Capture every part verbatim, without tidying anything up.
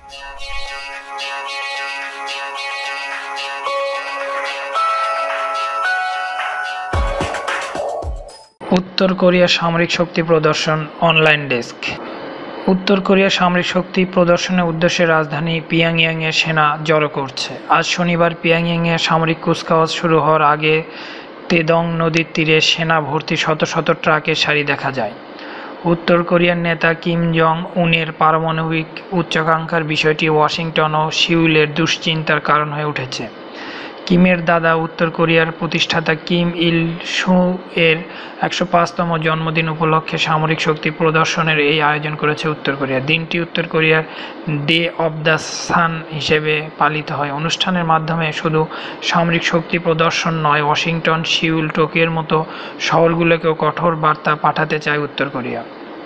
উত্তর কোরিয়ার সামরিক শক্তি প্রদর্শন অনলাইন ডেস্ক। উত্তর কোরিয়ার সামরিক শক্তি প্রদর্শনের উদ্দেশ্যে রাজধানী পিয়ংইয়ংয়ে সেনা জড়ো করছে। আজ শনিবার পিয়ংইয়ংয়ে সামরিক কুচকাওয়াজ শুরু হওয়ার আগে তেদং নদীর তীরে সেনা ভর্তি শত শত ট্রাকের সারি দেখা যায়। উত্তর কোরিয়ার নেতা কিম জং উনের পারমাণবিক উচ্চাকাঙ্ক্ষার বিষয়টি ওয়াশিংটন ও সিউলের দুশ্চিন্তার কারণ হয়ে উঠেছে। কিমের দাদা উত্তর কোরিয়ার প্রতিষ্ঠাতা কিম ইল সু এর একশো পাঁচতম জন্মদিন উপলক্ষে সামরিক শক্তি প্রদর্শনের এই আয়োজন করেছে উত্তর কোরিয়া। দিনটি উত্তর কোরিয়ার ডে অব দ্য সান হিসেবে পালিত হয়। অনুষ্ঠানের মাধ্যমে শুধু সামরিক শক্তি প্রদর্শন নয়, ওয়াশিংটন, সিউল, টোকিওর মতো শহরগুলোকেও কঠোর বার্তা পাঠাতে চায় উত্তর কোরিয়া।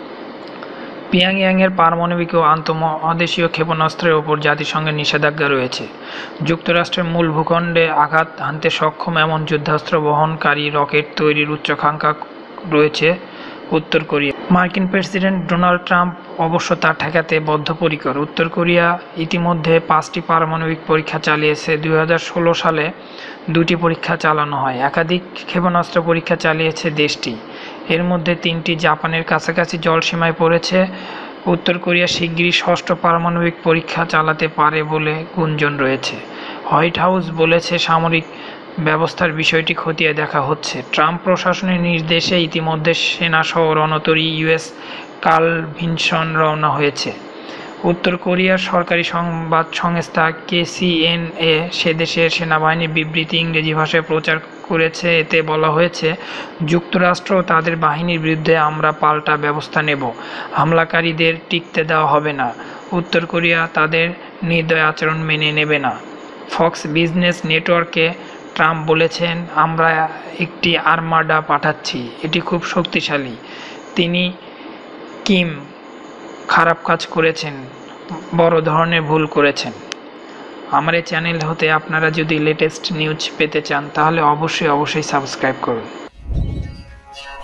পিয়ংইয়ংয়ের পারমাণবিক ও আন্তঃমহাদেশীয় ক্ষেপণাস্ত্রের ওপর জাতিসংঘের নিষেধাজ্ঞা রয়েছে। যুক্তরাষ্ট্রের মূল ভূখণ্ডে আঘাত হানতে সক্ষম এমন যুদ্ধাস্ত্র বহনকারী রকেট তৈরির উচ্চাকাঙ্ক্ষা রয়েছে উত্তর কোরিয়া। মার্কিন প্রেসিডেন্ট ডোনাল্ড ট্রাম্প অবশ্য তা ঠেকাতে বদ্ধপরিকর। উত্তর কোরিয়া ইতিমধ্যে পাঁচটি পারমাণবিক পরীক্ষা চালিয়েছে। দুই হাজার ষোলো সালে দুটি পরীক্ষা চালানো হয়। একাধিক ক্ষেপণাস্ত্র পরীক্ষা চালিয়েছে দেশটি। এর মধ্যে তিনটি জাপানের কাছাকাছি জলসীমায় পড়েছে। উত্তর কোরিয়া শিগগিরই ষষ্ঠ পারমাণবিক পরীক্ষা চালাতে পারে বলে গুঞ্জন রয়েছে। হোয়াইট হাউস বলেছে সামরিক ব্যবস্থার বিষয়টি খতিয়ে দেখা হচ্ছে। ট্রাম্প প্রশাসনের নির্দেশে ইতিমধ্যে সেনাসহ রণতরী ইউএস কার্ল ভিনসন রওনা হয়েছে। উত্তর কোরিয়ার সরকারি সংবাদ সংস্থা কেসিএনএ সে দেশের সেনাবাহিনীর বিবৃতি ইংরেজি ভাষায় প্রচার করেছে। এতে বলা হয়েছে, যুক্তরাষ্ট্র তাদের বাহিনীর বিরুদ্ধে আমরা পাল্টা ব্যবস্থা নেব। হামলাকারীদের টিকতে দেওয়া হবে না। উত্তর কোরিয়া তাদের নির্দয় আচরণ মেনে নেবে না। ফক্স বিজনেস নেটওয়ার্কে ট্রাম্প বলেছেন, আমরা একটি আর্মাডা পাঠাচ্ছি, এটি খুব শক্তিশালী। তিনি কিম খারাপ কাজ করেছেন, বড় ধরনের ভুল করেছেন। আমার এই চ্যানেল হতে আপনারা যদি লেটেস্ট নিউজ পেতে চান তাহলে অবশ্যই অবশ্যই সাবস্ক্রাইব করুন।